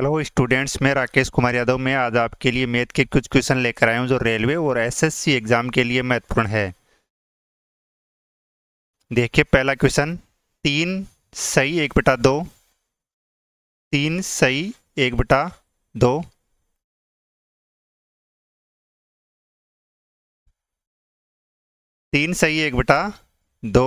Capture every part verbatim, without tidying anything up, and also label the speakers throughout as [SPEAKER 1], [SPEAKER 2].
[SPEAKER 1] Hello students, मैं राकेश कुमार यादव। मैं आज आपके लिए मैथ के कुछ क्वेश्चन लेकर आया हूं जो रेलवे और एसएससी एग्जाम के लिए महत्वपूर्ण है। देखिए, पहला क्वेश्चन। तीन सही एक बटा दो। तीन सही एक बटा दो। तीन सही एक बटा दो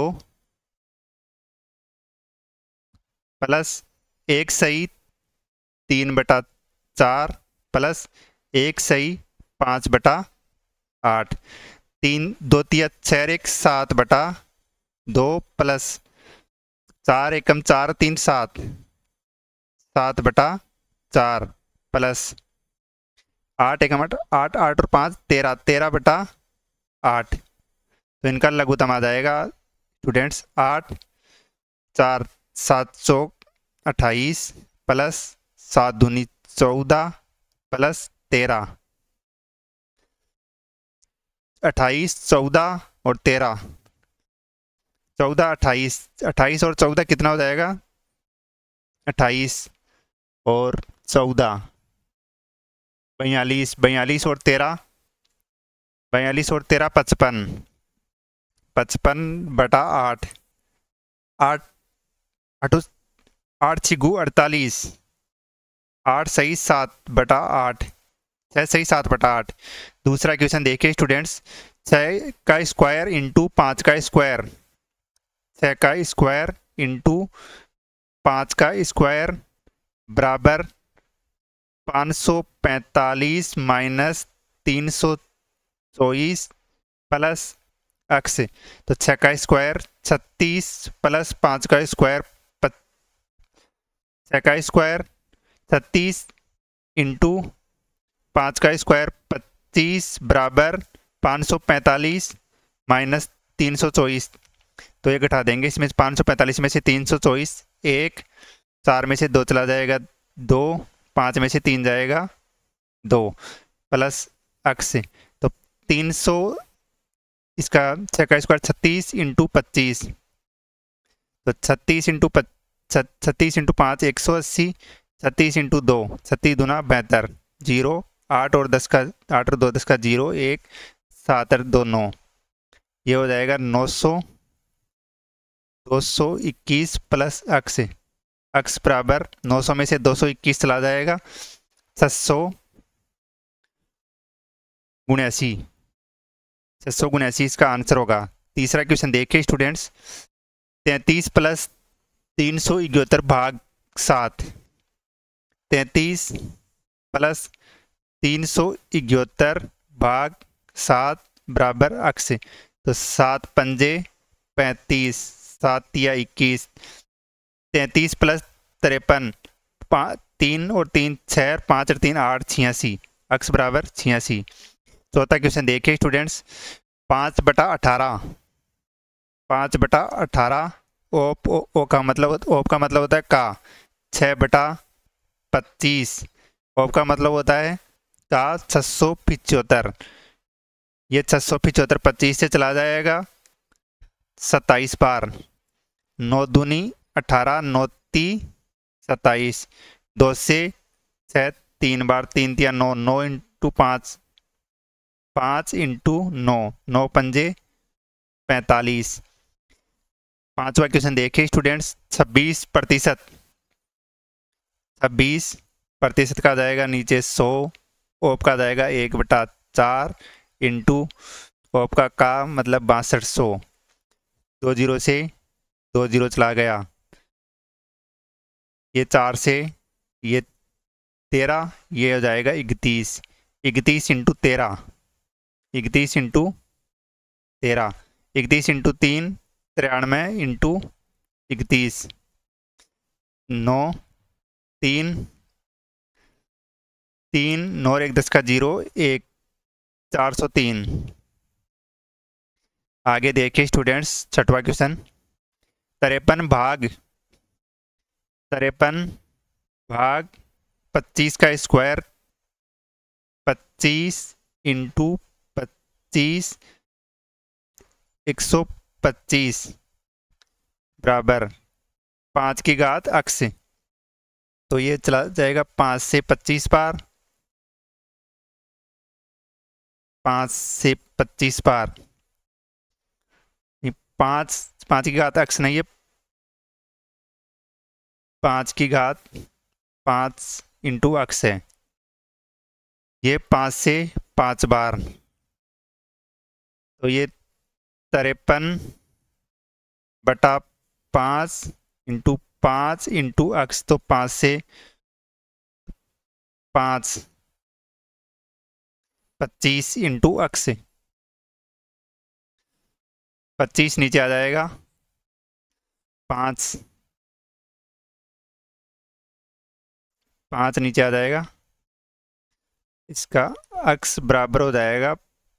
[SPEAKER 1] प्लस एक सही तीन बटा चार प्लस एक सही पाँच बटा आठ। तीन दो तिया छः एक सात बटा दो प्लस चार एकम चार तीन सात सात बटा चार प्लस आठ एकम आठ आठ आठ और पाँच तेरह तेरह बटा आठ। तो इनका लघुत्तम आ जाएगा स्टूडेंट्स आठ। चार सात चौक अट्ठाईस प्लस सात दूनी चौदह प्लस तेरह। अट्ठाईस चौदह और तेरह। चौदह अट्ठाईस अट्ठाईस और चौदह कितना हो जाएगा? अट्ठाईस और चौदह बयालीस। बयालीस और तेरह बयालीस और तेरह पचपन। पचपन बटा आठ। आठ आठ आठ छिगु अड़तालीस। आठ सही सात बटा आठ। छः सही सात बटा आठ। दूसरा क्वेश्चन देखिए स्टूडेंट्स। छः का स्क्वायर इंटू पाँच का स्क्वायर। छः का स्क्वायर इंटू पाँच का स्क्वायर बराबर पाँच सौ पैंतालीस माइनस तीन सौ चौबीस प्लस एक्स। तो छः का स्क्वायर छत्तीस प्लस पाँच का स्क्वायर छः का स्क्वायर छत्तीस इंटू पाँच का स्क्वायर पच्चीस बराबर पाँच सौ पैंतालीस माइनस तीन सौ चौबीस। तो ये घटा देंगे, इसमें पाँच सौ पैंतालीस में से तीन सौ चौबीस एक, चार में से दो चला जाएगा दो, पाँच में से तीन जाएगा दो प्लस एक्स। तो तीन सौ इसका छः का स्क्वायर छत्तीस इंटू पच्चीस। तो छत्तीस इंटू छत्तीस इंटू पाँच एक सौ अस्सी। छत्तीस इंटू दो छत्तीस दूना बहत्तर। जीरो आठ और दस का आठ और दो दस का जीरो एक सात और दो नौ। ये हो जाएगा नौ सौ दो सौ इक्कीस प्लस एक्स। एक्स बराबर नौ सौ में से दो सौ इक्कीस चला जाएगा छः सौ उन्यासी। छः सौ उन्यासी इसका आंसर होगा। तीसरा क्वेश्चन देखिए स्टूडेंट्स। तैंतीस प्लस तीन सौ इकहत्तर भाग सात। तैंतीस प्लस तीन सौ इकहत्तर भाग सात बराबर एक्स। तो सात पंजे पैंतीस, सात तिया इक्कीस। तैंतीस प्लस तिरपन, तीन और तीन छः, पाँच और तीन आठ, छियासी। एक्स बराबर छियासी। चौथा क्वेश्चन देखिए स्टूडेंट्स। पाँच बटा अठारह। पाँच बटा अठारह ओप ओ, ओ का मतलब ओप का मतलब होता है का। छः बटा पच्चीस ओप का मतलब होता है का छः सौ पिचहत्तर। ये छः सौ पिचहत्तर पच्चीस से चला जाएगा सत्ताईस बार। नौ दूनी अठारह, नौ ती सत्ताईस। दो से छः तीन बार, तीन तिया नौ, नौ इंटू पाँच पाँच इंटू नौ, नौ पंजे पैंतालीस। पांचवा क्वेश्चन देखिए स्टूडेंट्स। छब्बीस प्रतिशत। छब्बीस प्रतिशत का जाएगा नीचे सौ। ओप का जाएगा एक बटा चार इंटू ओप का का मतलब बासठ सौ। दो जीरो से दो जीरो चला गया। ये चार से ये तेरह, ये हो जाएगा इकतीस। इकतीस इंटू तेरह इकतीस इंटू तेरह। इकतीस इंटू तीन तिरानवे इंटू इकतीस। नौ तीन तीन नौ और एक दस का जीरो एक, चार सौ तीन। आगे देखिए स्टूडेंट्स छठवा क्वेश्चन। तिरपन भाग तिरपन भाग पच्चीस का स्क्वायर पच्चीस इंटू पच्चीस एक सौ पच्चीस बराबर पाँच की घात एक्स। तो ये चला जाएगा पाँच से पच्चीस बार, पाँच से पच्चीस बार, पाँच पाँच की घात अक्स नहीं है, पाँच की घात पाँच इंटू अक्स है। ये पाँच से पाँच बार, तो ये तिरपन बटा पाँच इंटू पाँच इंटू अक्स, तो पाँच से पाँच पच्चीस इंटू अक्स, पच्चीस नीचे आ जाएगा, पाँच पाँच नीचे आ जाएगा, इसका अक्स बराबर हो जाएगा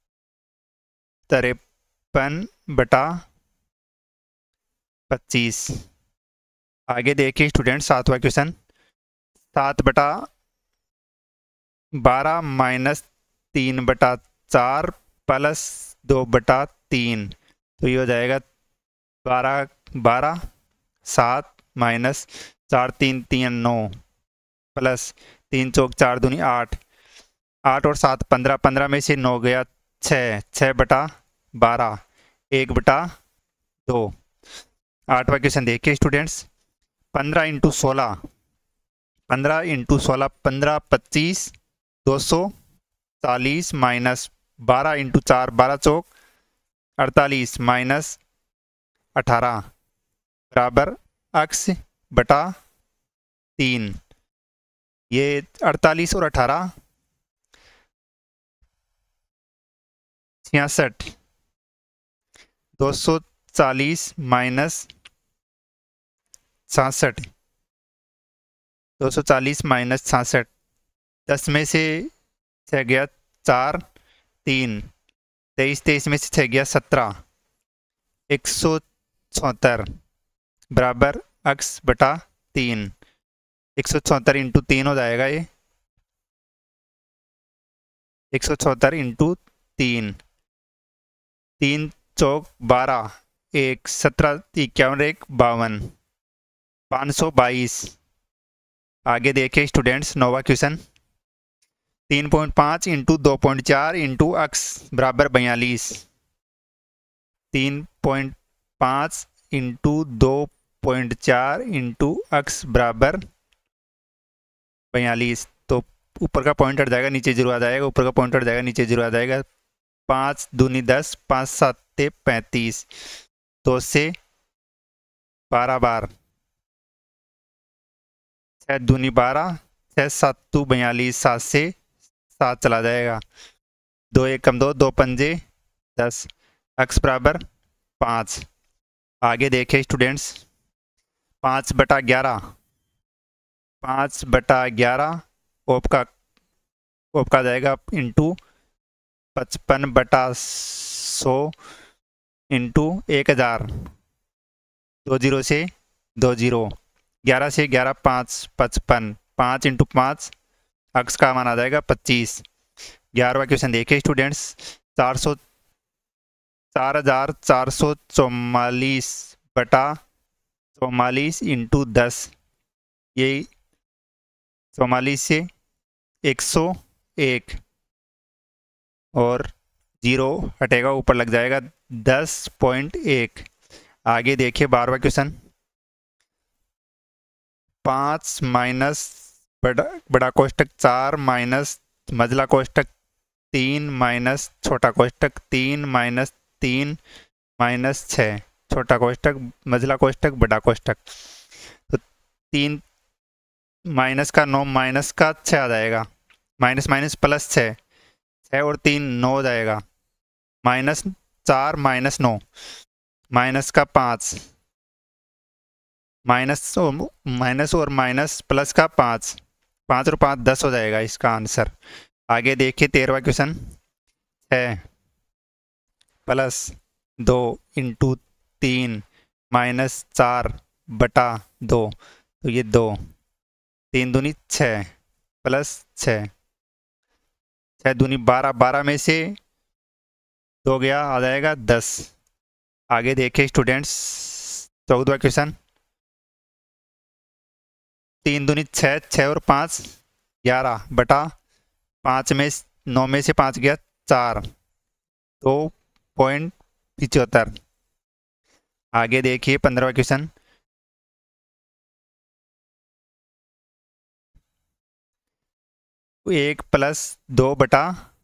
[SPEAKER 1] तिरपन बटा पच्चीस। आगे देखिए स्टूडेंट सातवां क्वेश्चन, सात बटा बारह माइनस तीन बटा चार प्लस दो बटा तीन, तो ये हो जाएगा बारह बारह, सात माइनस चार तीन तीन नौ, प्लस तीन चौक चार दूनी आठ, आठ और सात पंद्रह, पंद्रह में से नौ गया छः, छः बटा बारह, एक बटा दो। आठवां क्वेश्चन देखिए स्टूडेंट्स, पंद्रह इंटू सोलह, पंद्रह इंटू सोलह पंद्रह पच्चीस दो सौ चालीस, माइनस बारह इंटू चार बारह चौक अड़तालीस, माइनस अठारह बराबर अक्स बटा तीन। ये अड़तालीस और अठारह छियासठ, दो सौ चालीस माइनस छियासठ, दो सौ चालीस माइनस छियासठ, दस में से छः गया चार, तीन, तेईस, तेईस में से छः गया सत्रह, एक सौ चौहत्तर बराबर अक्स बटा तीन। एक सौ चौहत्तर इंटू तीन हो जाएगा ये, एक सौ चौहत्तर इंटू तीन, तीन चौक बारह, एक सत्रह, इक्यावन, एक बावन, पाँच सौ बाईस। आगे देखें स्टूडेंट्स नौवा क्वेश्चन, तीन पॉइंट पाँच इंटू दो पॉइंट चार इंटू अक्स बराबर बयालीस, तीन पॉइंट पाँच इंटू दो पॉइंट चार इंटू अक्स बराबर बयालीस, तो ऊपर का पॉइंट हट जाएगा, नीचे जीरो आ जाएगा, ऊपर का पॉइंट हट जाएगा, नीचे जीरो आ जाएगा, पाँच दूनी दस, पाँच सात पैंतीस, दो से बारह बार, छः दूनी बारह, छः सात बयालीस, सात से सात चला जाएगा, दो एक कम दो, दो पंजे दस, अक्स बराबर पाँच। आगे देखें स्टूडेंट्स, पाँच बटा ग्यारह, पाँच बटा ग्यारह ओप का ओप का जाएगा इंटू पचपन बटा सौ इंटू एक हज़ार, दो जीरो से दो जीरो, ग्यारह से ग्यारह पाँच पचपन, पाँच इंटू पाँच अक्स का मान आ जाएगा पच्चीस। ग्यारहवा क्वेश्चन देखिए स्टूडेंट्स, चार सौ चार हजार चार सौ चौवालीस बटा चौवालीस इंटू दस, ये चौवालीस से एक सौ एक और जीरो हटेगा, ऊपर लग जाएगा दस पॉइंट एक। आगे देखिए बारहवा क्वेश्चन, पाँच माइनस बड़ा बड़ा कोष्टक चार माइनस मझला कोष्टक तीन माइनस छोटा कोष्टक तीन माइनस तीन माइनस छः, छोटा कोष्टक मझला कोष्टक बड़ा कोष्टक, तो तीन माइनस का नौ माइनस का छः आ जाएगा, माइनस माइनस प्लस छः, छः और तीन नौ हो जाएगा, माइनस चार माइनस नौ, माइनस का पाँच, माइनस माइनस और माइनस प्लस का पाँच, पाँच और पाँच दस हो जाएगा इसका आंसर। आगे देखिए तेरहवा क्वेश्चन, छः प्लस दो इंटू तीन माइनस चार बटा दो, तो ये दो, तीन दूनी छः प्लस छः, छः दूनी बारह, बारह में से दो गया आ जाएगा दस। आगे देखिए स्टूडेंट्स चौदहवा क्वेश्चन, तीन दूनी छः, छः और पाँच ग्यारह बटा पाँच में नौ में से पाँच गया चार, दो पॉइंट पिचहत्तर। आगे देखिए पंद्रहवा क्वेश्चन। एक प्लस दो बटा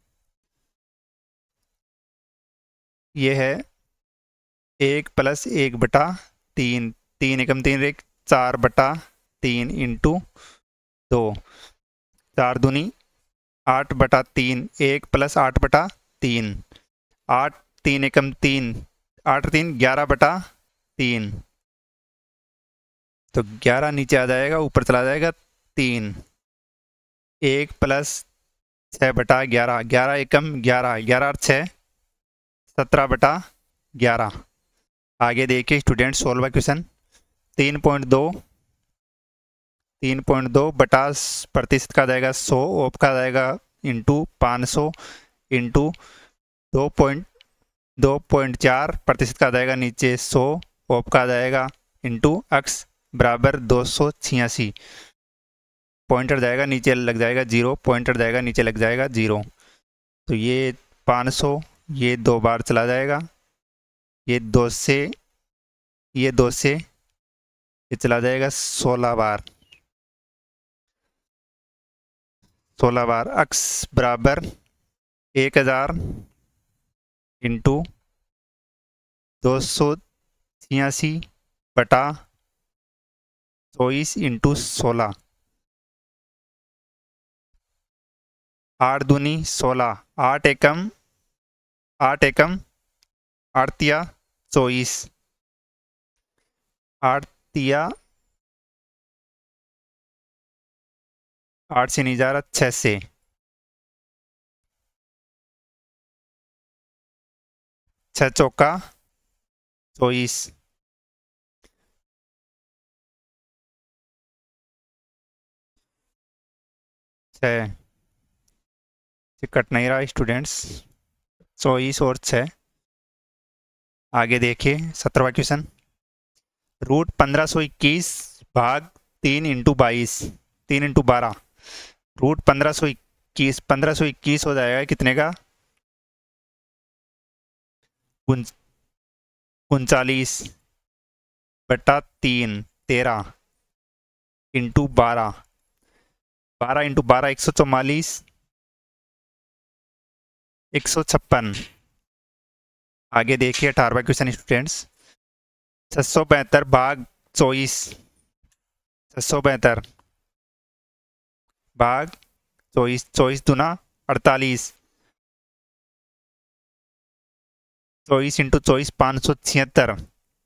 [SPEAKER 1] ये है एक प्लस एक बटा तीन, तीन एकम तीन एक चार बटा तीन इंटू दो, चार दूनी आठ बटा तीन, एक प्लस आठ बटा तीन, आठ तीन एकम तीन, आठ तीन ग्यारह बटा तीन, तो ग्यारह नीचे आ जाएगा, ऊपर चला जाएगा तीन, एक प्लस छः बटा ग्यारह, ग्यारह एकम ग्यारह, ग्यारह और छः सत्रह बटा ग्यारह। आगे देखिए स्टूडेंट सोलवा क्वेश्चन। तीन पॉइंट दो तीन पॉइंट दो बटा प्रतिशत का जाएगा सौ, ओप का जाएगा इंटू पाँच सौ इंटू दो पॉइंट दो पॉइंट चार प्रतिशत का जाएगा नीचे सौ, ओप का जाएगा इंटू अक्स बराबर दो सौ छियासी। पॉइंटर जाएगा नीचे लग जाएगा जीरो, पॉइंटर जाएगा नीचे लग जाएगा जीरो, तो ये पाँच सौ ये दो बार चला जाएगा, ये दो से ये दो से ये चला जाएगा सोलह बार, सोलह बार अक्स बराबर एक हजार इंटू दो सौ छियासी बटा चौबीस इंटू सोलह, आठ दूनी सोलह, आठ एकम आठ एकम आठ तिया चौबीस, आठ तिया आठ से नहीं जा रहा, छः से छः चौका चौबीस, छः कट नहीं रहा स्टूडेंट्स, चौबीस और छः। आगे देखिए सत्रहवा क्वेश्चन। रूट पंद्रह सौ इक्कीस भाग तीन इंटू बाईस, तीन इंटू बारह, रूट पंद्रह सौ इक्कीस, पंद्रह सौ इक्कीस हो जाएगा कितने का, उनचालीस बटा तीन तेरह इंटू बारह, बारह इंटू बारह एक सौ चौवालीस, एक सौ छप्पन। आगे देखिए अठारहवा क्वेश्चन स्टूडेंट्स। छः सौ बहत्तर भाग चौबीस, छः सौ बहत्तर भाग चौबीस, चौबीस दूना अड़तालीस, चौबीस इंटू चौबीस पाँच सौ छिहत्तर,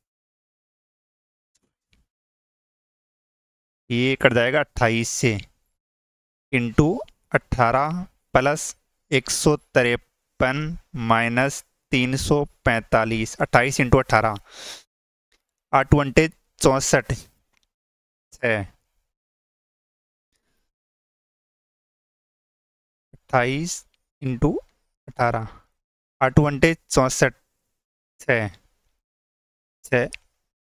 [SPEAKER 1] ये कट जाएगा अट्ठाईस से इंटू अट्ठारह प्लस एक सौ तिरपन माइनस तीन सौ पैंतालीस, अट्ठाईस इंटू अट्ठारह, आठ वंटे चौंसठ, छः अट्ठाईस इंटू अठारह, आठ वंटे चौंसठ, छः छः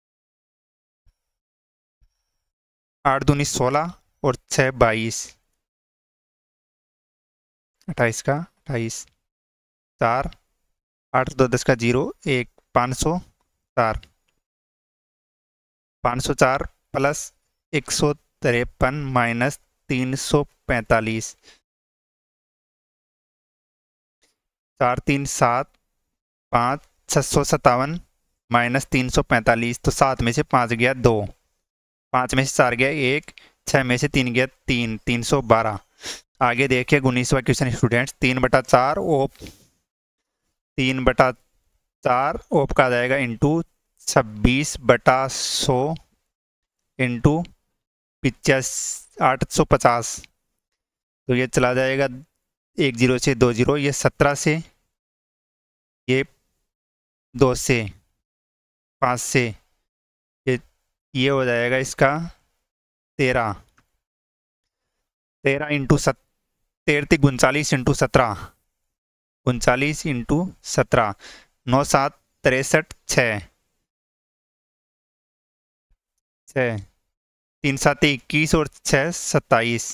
[SPEAKER 1] आठ दूनी सोलह और छः बाईस, अट्ठाईस का अट्ठाईस, चार आठ दो दस का जीरो, एक पाँच सौ चार, पाँच सौ चार प्लस एक सौ तिरपन माइनस तीन सौ पैंतालीस, चार तीन सात, पाँच छः सौ सत्तावन माइनस तीन सौ पैंतालीस, तो सात में से पाँच गया दो, पाँच में से चार गया एक, छः में से तीन गया तीन, तीन सौ बारह। आगे देखिए उन्नीसवा क्वेश्चन स्टूडेंट्स। तीन बटा चार ओप, तीन बटा चार ओप का आ जाएगा इंटू छब्बीस बटा सौ इंटू पिचास आठ सौ पचास, तो ये चला जाएगा एक जीरो से दो जीरो, ये सत्रह से, ये दो से, पाँच से, ये ये हो जाएगा इसका तेरह, तेरह इंटू सत तेरह उनचालीस इंटू सत्रह, उनचालीस इंटू सत्रह, नौ सात तिरसठ, छः छः तीन सात इक्कीस और छः सत्ताईस,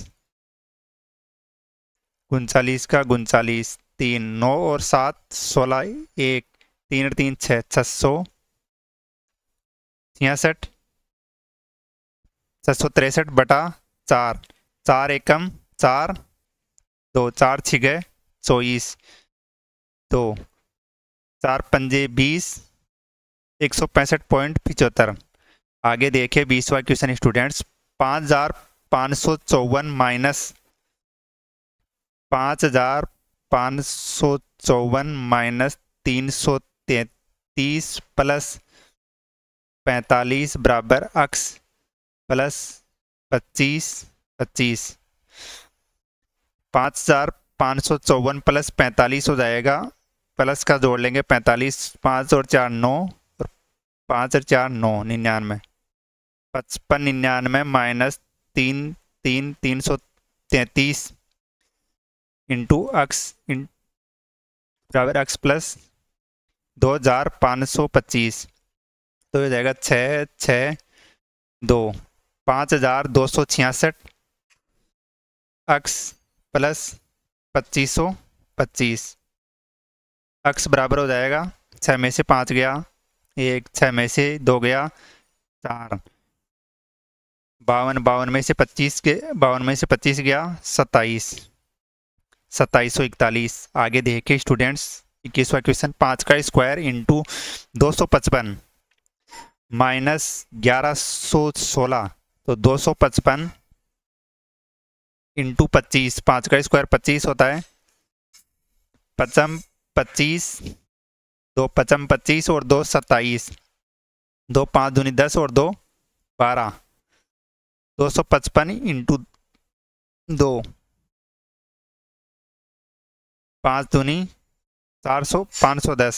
[SPEAKER 1] उनचालीस का उनचालीस, तीन नौ और सात सोलह, एक तीन और तीन छः, छः सौ छियासठ, छः सौ तिरसठ बटा चार, चार एकम चार, दो चार छिगे चौबीस, दो चार पंजे बीस, एक सौ पैंसठ पॉइंट पिचहत्तर। आगे देखिए बीसवा क्वेश्चन स्टूडेंट्स, पाँच हजार पाँच सौ चौवन माइनस पाँच हजार पाँच सौ चौवन माइनस तीन सौ तैतीस प्लस पैंतालीस बराबर अक्स प्लस पच्चीस पच्चीस। पाँच हजार पाँच सौ चौवन प्लस पैंतालीस हो जाएगा, प्लस का जोड़ लेंगे पैंतालीस, पाँच और चार नौ, और पाँच और चार नौ निन्यानवे, पचपन निन्यानवे माइनस तीन तीन तीन सौ तैंतीस इंटू अक्स इन बराबर अक्स प्लस दो हजार पाँच सौ पच्चीस, तो हो जाएगा छः छः दो, पाँच हजार दो सौ छियासठ अक्स प्लस पच्चीस सौ पच्चीस, अक्स बराबर हो जाएगा छः में से पाँच गया एक, छः में से दो गया चार, बावन बावन में से पच्चीस के बावन में से पच्चीस गया सत्ताईस, सत्ताईस सौ इकतालीस। आगे देखिए स्टूडेंट्स इक्कीसवा क्वेश्चन, पाँच का स्क्वायर इंटू दो सौ पचपन माइनस ग्यारह सौ सोलह, तो दो सौ पचपन इंटू पच्चीस, पाँच का स्क्वायर पच्चीस होता है, पचम पच्चीस, दो पचम पच्चीस और दो सत्ताईस, दो पाँच दूनी दस और दो बारह, दो सौ पचपन इंटू दो, पाँच दूनी चार सौ, पाँच सौ दस,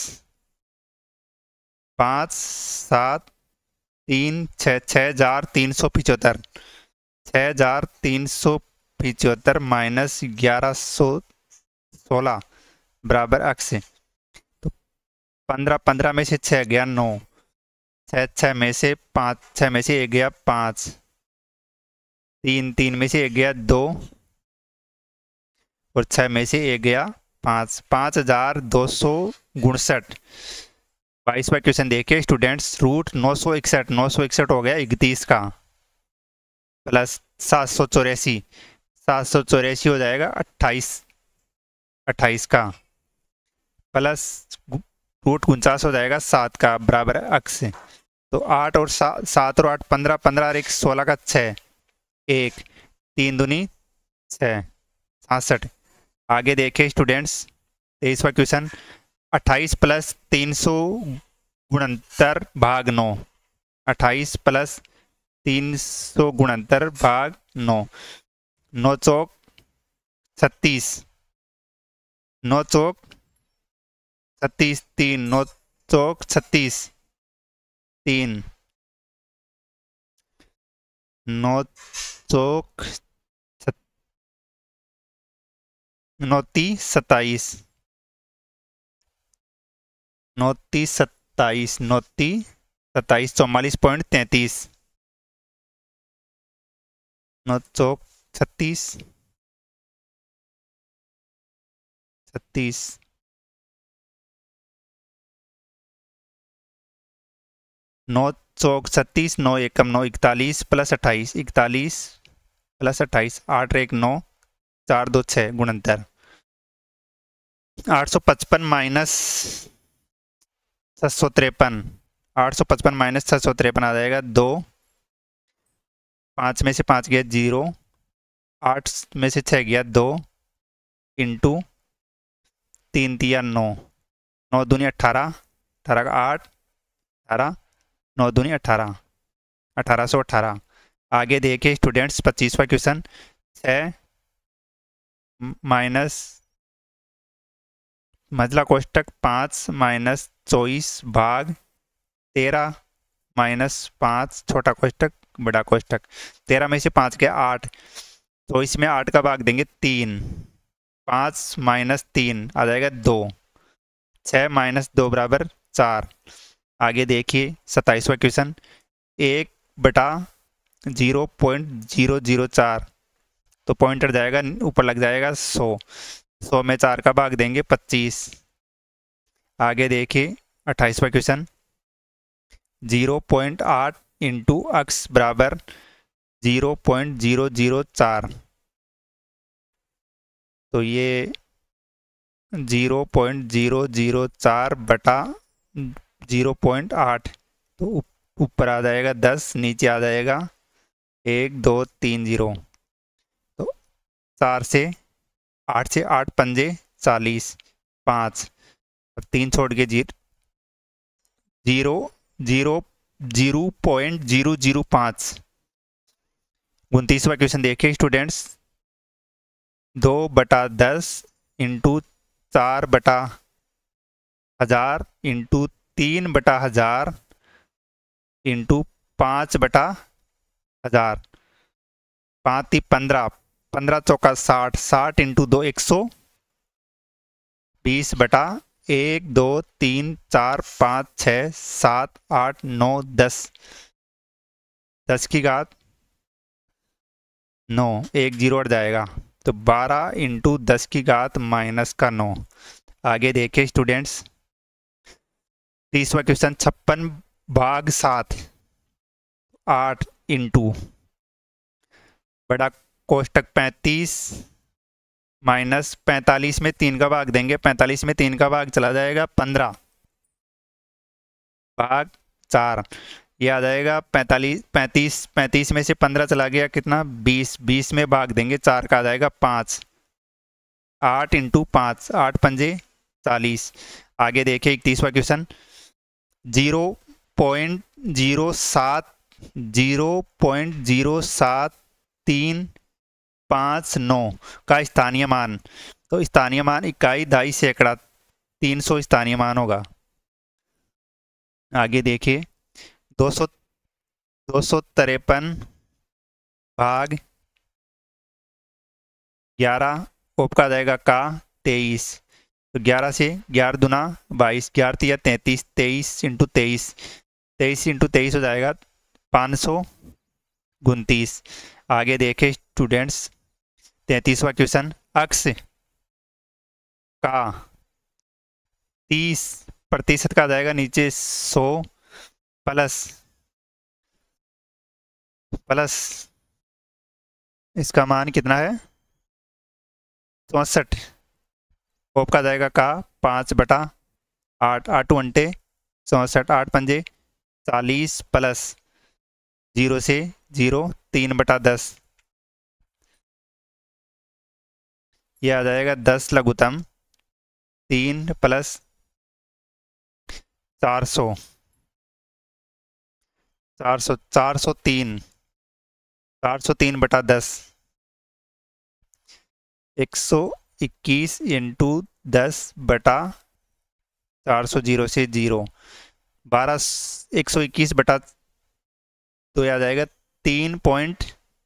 [SPEAKER 1] पाँच सात तीन छः, छः हजार तीन सौ पिचहत्तर, छः हजार तीन सौ पिचहत्तर माइनस ग्यारह सौ सोलह बराबर अक्स से, तो पंद्रह पंद्रह में से छः गया नौ, छः छः में से पाँच, छः में से एक गया पाँच, तीन तीन में से एक गया दो, और छः में से एक गया पाँच, पाँच हजार दो सौ उनसठ। बाईसवा क्वेश्चन देखिए स्टूडेंट्स, रूट नौ सौ इकसठ, नौ सौ इकसठ हो गया इकतीस का, प्लस सात सौ चौरासी, सात सौ चौरासी हो जाएगा अट्ठाईस, अट्ठाईस का, प्लस रूट उनचास हो जाएगा सात का बराबर अक्स से, तो आठ और सात, सात और आठ पंद्रह, पंद्रह और एक सोलह का छः, एक तीन दूनी छः, छियासठ। आगे देखें स्टूडेंट्स तेईसवा क्वेश्चन, अट्ठाईस प्लस तीन सौ गुणंतर भाग नौ, अट्ठाईस प्लस तीन सौ गुणंतर भाग नौ, नौ चौक छत्तीस, नौ चौक छत्तीस, तीन नौ चौक छत्तीस, तीन नौ चौक नौती सत्ताईस, नौती सत्ताईस, नौती सत्ताईस, चौवालीस पॉइंट तैंतीस, नौ चौक छत्तीस, छत्तीस, नौ चौक छत्तीस, नौ एकम नौ, इकतालीस प्लस अट्ठाईस, इकतालीस प्लस अट्ठाईस, आठ एक नौ, चार दो छः गुणंतर, आठ सौ पचपन माइनस छः सौ तिरपन, आठ सौ पचपन माइनस छः सौ तिरपन आ जाएगा दो, पाँच में से पाँच गया जीरो, आठ में से छः गया दो, इंटू तीन तिया नौ, नौ दूनी अट्ठारह, अठारह का आठ, अठारह, नौ दूनी अट्ठारह, अठारह सौ अट्ठारह। आगे देखिए स्टूडेंट्स पच्चीसवा क्वेश्चन, छः माइनस मझला कोष्टक पाँच माइनस चौबीस भाग तेरह माइनस पाँच छोटा कोष्टक बड़ा कोष्टक, तेरह में से पाँच गया आठ, तो इसमें आठ का भाग देंगे तीन, पाँच माइनस तीन आ जाएगा दो, छः माइनस दो बराबर चार। आगे देखिए सत्ताईसवा क्वेश्चन, एक बटा जीरो पॉइंट जीरो जीरो चार, तो पॉइंटर जाएगा ऊपर, लग जाएगा सौ। सौ में चार का भाग देंगे पच्चीस। आगे देखिए अट्ठाईसवां क्वेश्चन, जीरो पॉइंट आठ इंटू अक्स बराबर जीरो पॉइंट जीरो जीरो चार, तो ये जीरो पॉइंट जीरो जीरो चार बटा जीरो पॉइंट आठ, तो ऊपर आ जाएगा दस, नीचे आ जाएगा एक दो तीन जीरो, तो चार से आठ से आठ पंजे चालीस, पाँच और तीन छोड़ के zero zero zero zero point zero zero पाँच। उनतीसवां क्वेश्चन देखिए स्टूडेंट्स, दो बटा दस इंटू चार बटा हजार इंटू तीन बटा हजार इंटू पाँच बटा हजार, पाँच तीन पंद्रह, पंद्रह चौका साठ, साठ इंटू दो एक सौ बीस बटा एक दो तीन चार पाँच छः सात आठ नौ दस, दस की घात नौ, एक जीरो हट जाएगा, तो बारह इंटू दस की घात माइनस का नौ। आगे देखिए स्टूडेंट्स, तीसवा क्वेश्चन, छप्पन भाग सात, आठ इंटू बड़ा कोष्टक पैंतीस माइनस पैंतालीस में तीन का भाग देंगे, पैंतालीस में तीन का भाग चला जाएगा पंद्रह भाग चार, ये आ जाएगा पैंतालीस, पैंतीस पैंतीस में से पंद्रह चला गया कितना, बीस, बीस में भाग देंगे चार का आ जाएगा पाँच, आठ इंटू पाँच, आठ पंजे चालीस। आगे देखिए इकतीसवां क्वेश्चन, जीरो पॉइंट जीरो सात जीरो पॉइंट जीरो सात तीन पाँच नौ का स्थानीय मान, तो स्थानीय मान इकाई दाई सैकड़ा तीन सौ स्थानीय मान होगा। आगे देखिए दो सौ दो सौ तिरपन भाग ग्यारह, उपका जाएगा का तेईस, तो ग्यारह से ग्यारह दुना बाईस, ग्यारह तिया तैंतीस, तेईस इंटू तेईस, तेईस इंटू तेईस हो जाएगा पाँच सौ उनतीस। आगे देखें स्टूडेंट्स तैंतीसवां क्वेश्चन, अक्स का तीस प्रतिशत का जाएगा नीचे सौ प्लस प्लस इसका मान कितना है चौंसठ, ओप का जाएगा का पाँच बटा आठ, आठ अंटे चौंसठ, आठ पंजे चालीस प्लस जीरो से जीरो तीन बटा दस, यह आ जाएगा दस लघुत्तम तीन प्लस चार सौ, चार सौ चार सौ तीन, चार सौ तीन बटा दस, एक सौ इक्कीस इंटू दस बटा चार सौ जीरो से जीरो, बारह एक सौ इक्कीस बटा तो यह आ जाएगा तीन पॉइंट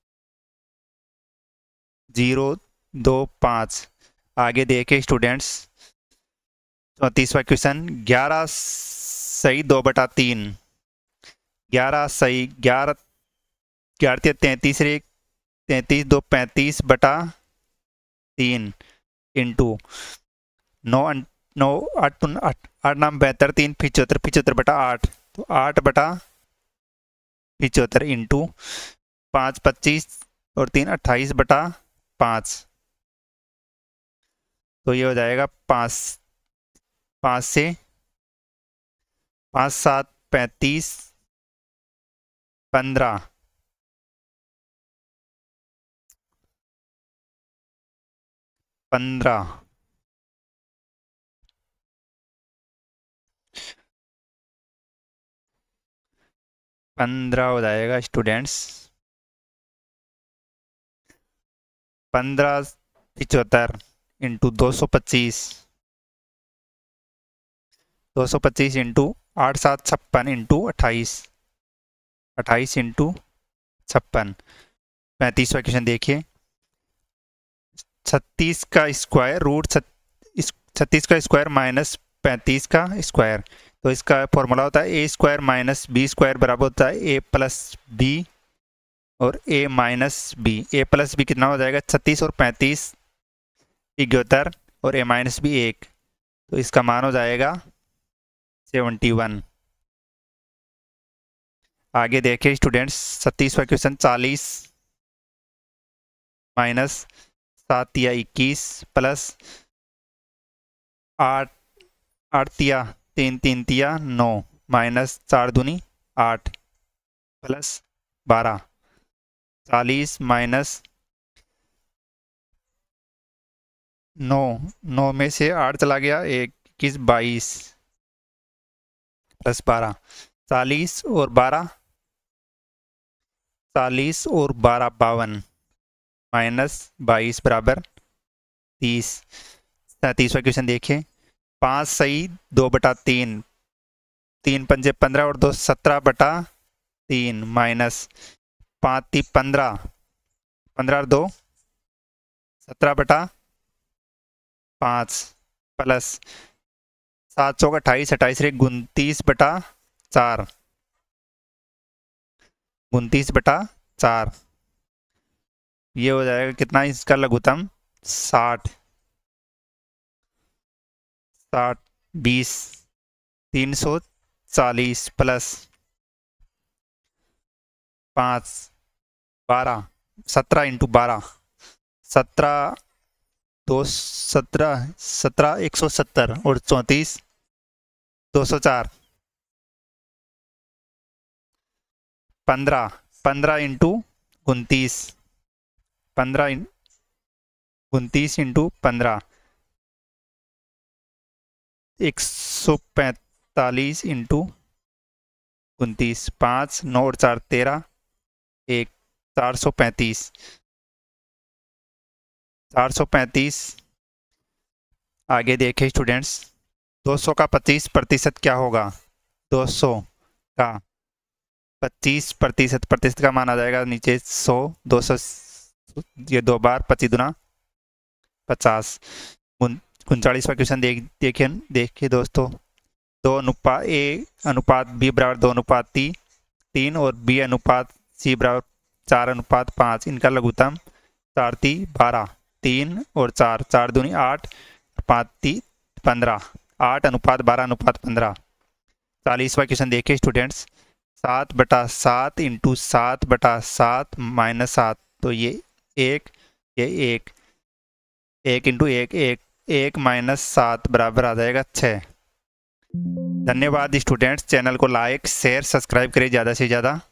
[SPEAKER 1] जीरो दो पाँच। आगे देखे स्टूडेंट्स चौंतीसवां क्वेश्चन, ग्यारह सही दो बटा तीन, ग्यारह सही ग्यारह ग्यारह तैंतीस रे तैंतीस दो पैंतीस बटा तीन इंटू नौ नौ आठ आठ आठ नाम बेहतर तीन पिचहत्तर, पिचहत्तर बटा आठ, तो आठ बटा पिचहत्तर इंटू पाँच पच्चीस और तीन अट्ठाईस बटा पाँच, तो ये हो जाएगा पाँच, पाँच से पाँच सात पैंतीस, पंद्रह, पंद्रह पंद्रह हो जाएगा स्टूडेंट्स, पंद्रह पिचहत्तर इंटू दो सौ पच्चीस, दो सौ पच्चीस इंटू आठ सात छप्पन इंटू अट्ठाईस, अट्ठाईस इंटू छप्पन। पैंतीसवां क्वेश्चन देखिए, छत्तीस का स्क्वायर रूट छत्तीस का स्क्वायर माइनस पैंतीस का स्क्वायर, तो इसका फॉर्मूला होता है A square minus B square बराबर होता है ए प्लस बी और a minus B, a plus B कितना हो जाएगा छत्तीस और पैंतीस इकहत्तर और a माइनस बी एक, तो इसका मान हो जाएगा सेवेंटी वन। आगे देखिए स्टूडेंट्स छत्तीसवां क्वेश्चन, चालीस माइनस सात या इक्कीस प्लस आठ आठ तिया तीन तीन तिया नौ माइनस चार दूनी आठ प्लस बारह। चालीस माइनस नौ, नौ में से आठ चला गया, एक इक्कीस बाईस प्लस बारह। चालीस और बारह, चालीस और बारह बावन माइनस बाईस बराबर तीस। तीसवा क्वेश्चन देखिए, पाँच सही दो बटा तीन, तीन पंजे पंद्रह और दो सत्रह बटा तीन माइनस पाँच ती पंद्रह, पंद्रह और दो सत्रह बटा पाँच प्लस सात चौक अट्ठाईस, अट्ठाईस रे उनतीस बटा चार, उनतीस बटा चार। ये हो जाएगा कितना इसका लघुत्तम साठ, साठ बीस तीन सौ चालीस प्लस पाँच बारह, सत्रह इंटू बारह, सत्रह दो सत्रह, सत्रह एक सौ सत्तर और चौंतीस दो सौ चार, पंद्रह, पंद्रह इंटू उनतीस, पंद्रह उनतीस इंटू पंद्रह, एक सौ पैंतालीस इंटू उनतीस, पाँच नौ और चार तेरह, एक चार सौ पैंतीस, चार सौ पैंतीस। आगे देखें स्टूडेंट्स, दो सौ का पच्चीस प्रतिशत क्या होगा, दो सौ का पच्चीस प्रतिशत, प्रतिशत का मान आ जाएगा नीचे सौ, दो सौ ये दो बार पच्चीस दुना पचास। उनचालीसवा क्वेश्चन देख देखिए देखिए दोस्तों, दो अनुपात ए अनुपात बी बराबर दो अनुपात ती तीन और बी अनुपात सी बराबर चार अनुपात पाँच, इनका लघुत्तम चार ती बारह, तीन और चार, चार दूनी आठ, पाँच ती पंद्रह, आठ अनुपात बारह अनुपात पंद्रह। चालीसवा क्वेश्चन देखिए स्टूडेंट्स, सात बटा सात इंटू सात बटा सात माइनस सात, तो ये एक, ये एक, एक इंटू एक, एक, एक माइनस सात बराबर आ जाएगा छः। धन्यवाद स्टूडेंट्स, चैनल को लाइक शेयर सब्सक्राइब करें ज़्यादा से ज़्यादा।